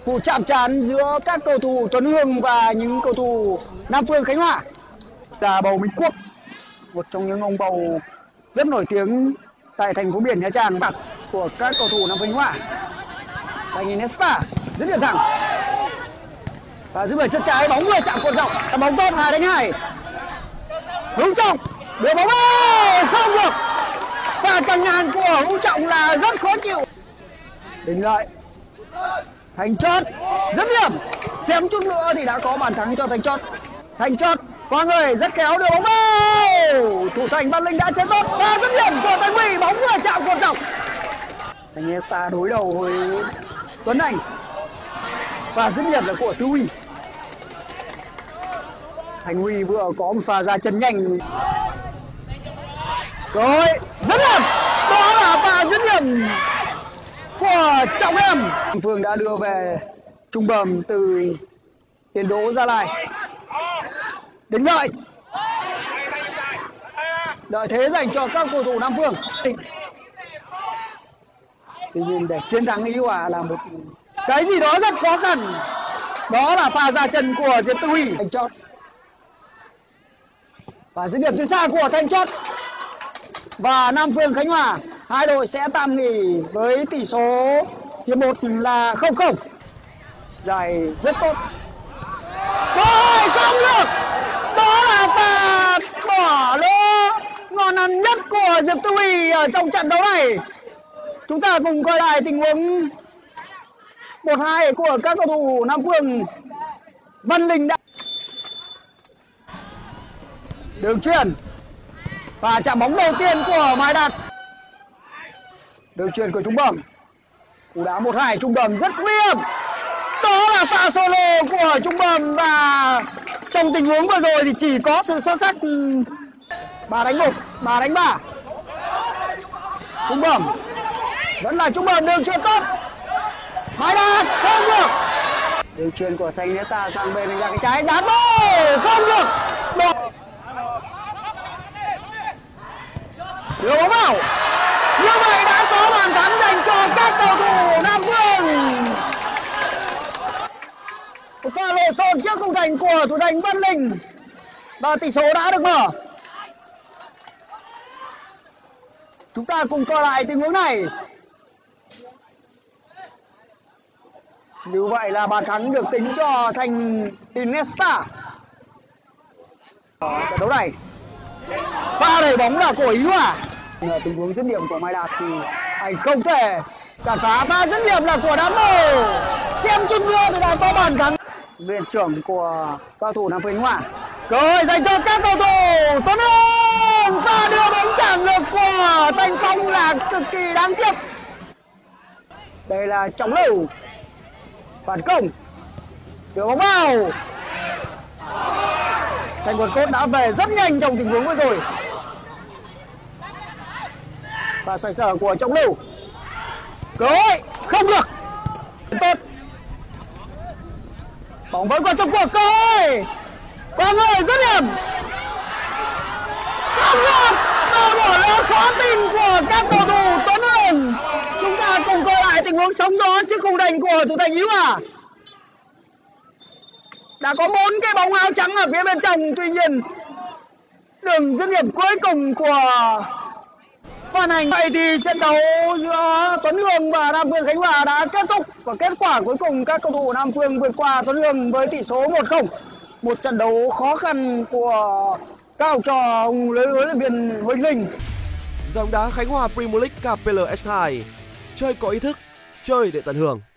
Vụ chạm trán giữa các cầu thủ Tuấn Hương và những cầu thủ Nam Phương Khánh Hòa là bầu Minh Quốc, một trong những ông bầu rất nổi tiếng tại thành phố biển Nha Trang của các cầu thủ Nam Phương Khánh Hòa. Anh Iniesta dứt điểm thẳng và giữ về chân trái, bóng vừa chạm cột dọc, bóng tốt 2-2. Hữu Trọng đưa bóng vào, không được. Pha căng ngang của Hữu Trọng là rất khó chịu. Đình Lợi, Thành Chót dứt điểm, xém chút nữa thì đã có bàn thắng cho Thành Chót. Thành Chót qua người rất khéo đưa bóng vào, thủ thành Văn Linh đã chế tốt và dứt điểm của Thành Huy, bóng vừa chạm cột dọc. Anh Iniesta đối đầu với Tuấn Anh và dứt điểm là của Tư Huy. Thành Huy vừa có một pha ra chân nhanh rồi dứt điểm, đó là pha dứt điểm của Trọng Em. Phương đã đưa về trung bầm từ Tiền Đỗ Gia Lai. Đến lợi, đợi thế dành cho các cầu thủ Nam Phương. Tuy nhiên để chiến thắng Ý Hòa là một cái gì đó rất khó khăn. Đó là pha ra chân của Diệp Tư Huy. Thành Chót và dứt điểm từ xa của Thành Chót. Và Nam Phương Khánh Hòa, hai đội sẽ tạm nghỉ với tỷ số hiệp 1 là 0-0. Giải rất tốt. Rồi không được. Đó là pha bỏ lỗ ngon ăn nhất của Diệp Tư Huy ở trong trận đấu này. Chúng ta cùng coi lại tình huống 1-2 của các cầu thủ Nam Phương. Văn Linh đã đường chuyền và chạm bóng đầu tiên của Mai Đạt. Đường chuyền của Trung Bẩm, cú đá 1-2 Trung Bẩm rất nguy hiểm. Đó là pha solo của Trung Bẩm và trong tình huống vừa rồi thì chỉ có sự xuất sắc 3-1, 3-3. Trung Bẩm vẫn là Trung Bẩm, đường chuyền tốt. Mai Đạt không được. Đường chuyền của Thành Iniesta sang bên ra cái trái đá bóng không được. Đưa bóng vào. Như vậy đã có bàn thắng dành cho các cầu thủ Nam Phương. Một pha lộn xộn trước khung thành của thủ thành Văn Linh và tỷ số đã được mở. Chúng ta cùng coi lại tình huống này. Như vậy là bàn thắng được tính cho Thành Iniesta. Ở trận đấu này, pha đẩy bóng là của Ý Hòa. Tình huống dứt điểm của Mai Đạt thì anh không thể cản phá. Pha dứt điểm là của Đám Bồ. Xem chút nữa thì đã có bàn thắng. Viện trưởng của cầu thủ Nam Phương Khánh Hòa. Rồi dành cho các cầu thủ Tuấn Hương. Pha đưa bóng trả ngược của Thanh Phong là cực kỳ đáng tiếc. Đây là Trọng Lưu. Phản công, đưa bóng vào. Thành Quần Cốt đã về rất nhanh trong tình huống vừa rồi. Và xoay sở của Trọng Lưu. Cơ hội không được. Tốt. Bóng vẫn còn trong cuộc, cơ hội. Qua người dứt điểm. Không được. Và bỏ lỡ khó tin của các cầu thủ Tuấn Hương. Chúng ta cùng coi lại tình huống sóng gió trước khung thành của thủ thành Ý Hòa. Đã có 4 cái bóng áo trắng ở phía bên trong, tuy nhiên đường dứt điểm cuối cùng của Phan Hành. Vậy thì trận đấu giữa Tuấn Hương và Nam Phương Khánh Hòa đã kết thúc và kết quả cuối cùng các cầu thủ Nam Phương vượt qua Tuấn Hương với tỷ số 1-0. Một trận đấu khó khăn của các học trò huấn luyện viên Huỳnh Linh. Giải bóng đá Khánh Hòa Premier League KPL S2, chơi có ý thức, chơi để tận hưởng.